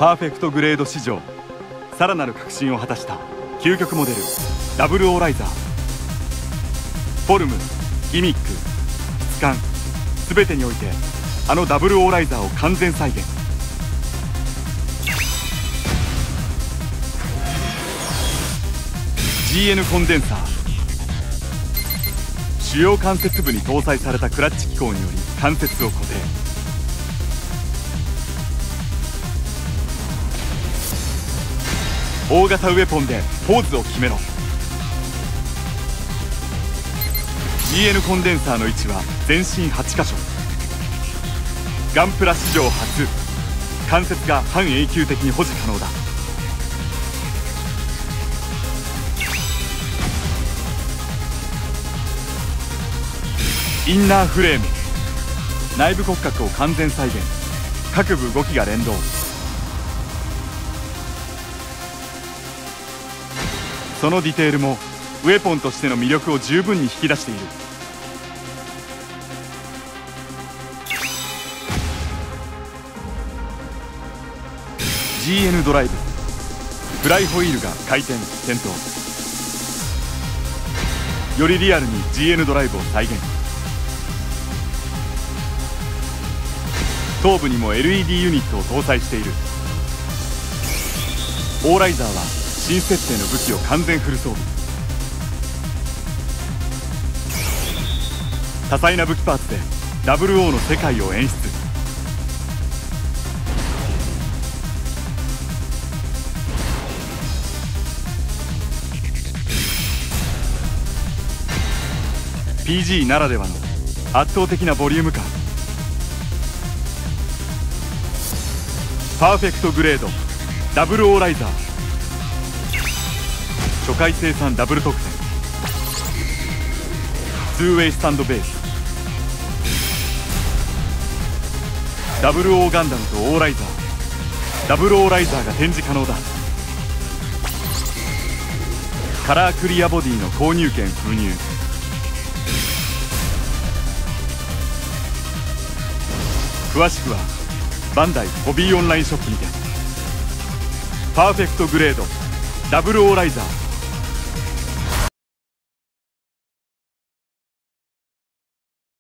パーフェクトグレード史上さらなる革新を果たした究極モデルダブルオーライザー。フォルム、ギミック、質感全てにおいてあのダブルオーライザーを完全再現。GN コンデンサー、主要関節部に搭載されたクラッチ機構により関節を固定。大型ウェポンでポーズを決めろ。 GN コンデンサーの位置は全身8箇所。ガンプラ史上初、関節が半永久的に保持可能だ。インナーフレーム、内部骨格を完全再現。各部動きが連動。そのディテールもウェポンとしての魅力を十分に引き出している。GN ドライブ、フライホイールが回転点灯。よりリアルに GN ドライブを再現。頭部にも LED ユニットを搭載している。オーライザーは新設定の武器を完全フル装備。多彩な武器パーツで WO の世界を演出。PG ならではの圧倒的なボリューム感。パーフェクトグレードダブルオーライザー、初回生産ダブル特典。2ウェイスタンドベース。ダブルオーガンダムとオーライザー、ダブルオーライザーが展示可能だ。カラークリアボディの購入券封入。詳しくはバンダイホビーオンラインショップにて。パーフェクトグレードダブルオーライザー。